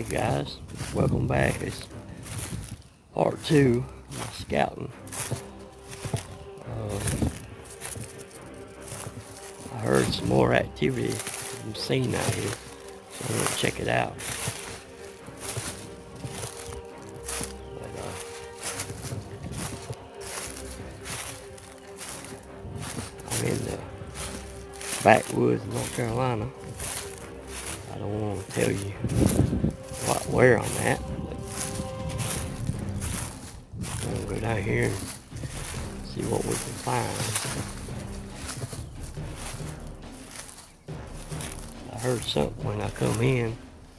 Guys, welcome back. It's part 2 of my scouting. I heard some more activity I'm seeing out here, so I'm going to check it out. I'm in the backwoods of North Carolina. I don't want to tell you where I'm at, but I'm going to go down here and see what we can find. I heard something when I come in,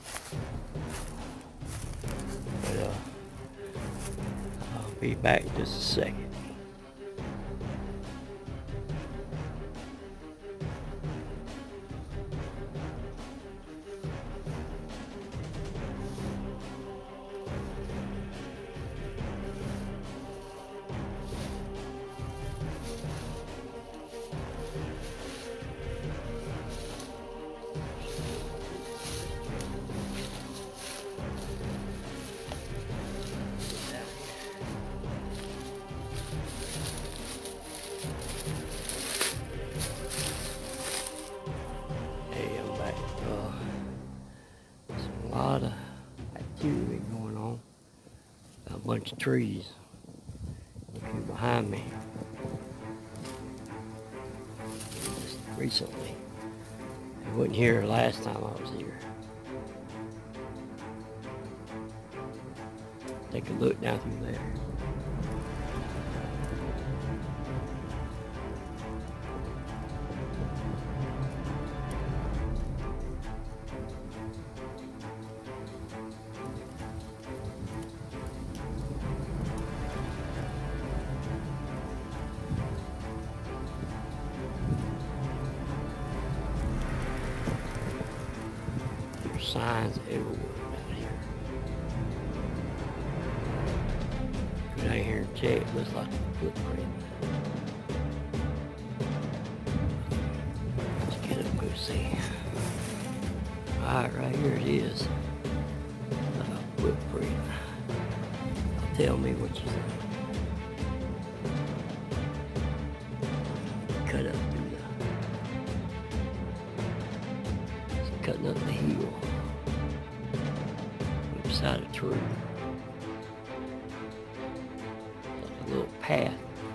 but I'll be back in just a second. A lot of activity going on. Got a bunch of trees behind me. Just recently. I wasn't here last time I was here. Take a look down through there. Signs everywhere down here. Go down here and check. It looks like a footprint. Let's get up and go see. Alright, right here it is. Like a footprint. Tell me what you think. Cut up through the... It's cutting up the hill. Beside a tree. Like a little path.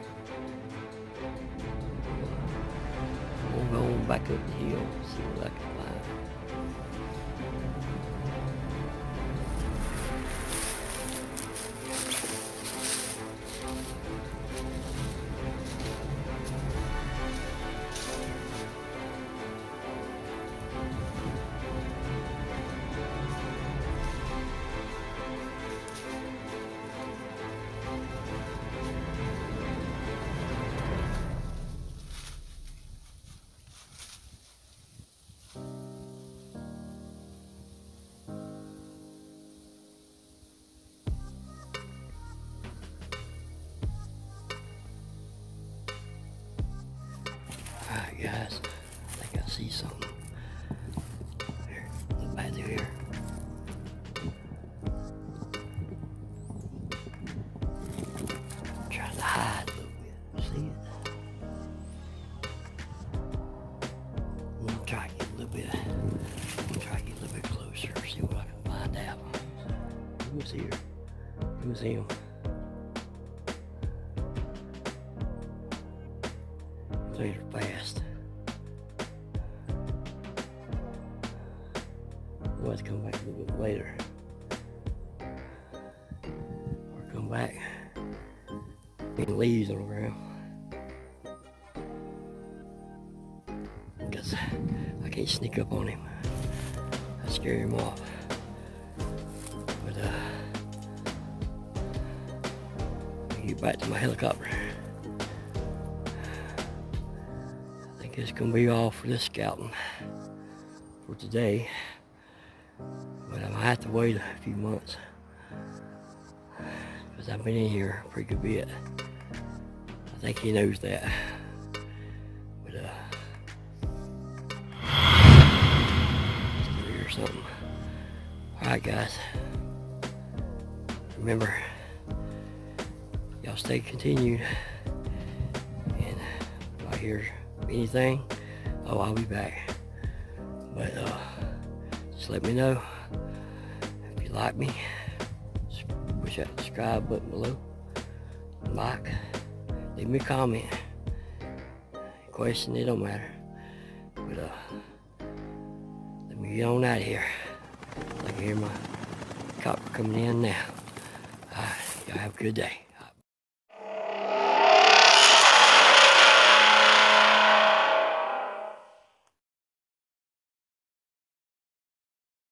We'll go on back up the hill and see what I can find. Alright guys, I think I see something. Here, look back through here. I'm trying to hide a little bit. See it? I'm gonna try to get a little bit closer, see what I can find out. Who's here? Who's him? These are fast. We'll have to come back a little bit later. Or come back. Any leaves on the ground. Because I can't sneak up on him. I scare him off. But I'll get back to my helicopter. I think it's gonna be all for this scouting for today, but I might have to wait a few months because I've been in here a pretty good bit. I think he knows that, but still hear something. Alright guys, remember, y'all stay continued, and if I hear anything, oh, I'll be back. But just let me know if you like me. Push that subscribe button below, like, leave me a comment, question, it don't matter. But let me get on out of here. I can hear my copper coming in now. Alright, y'all have a good day.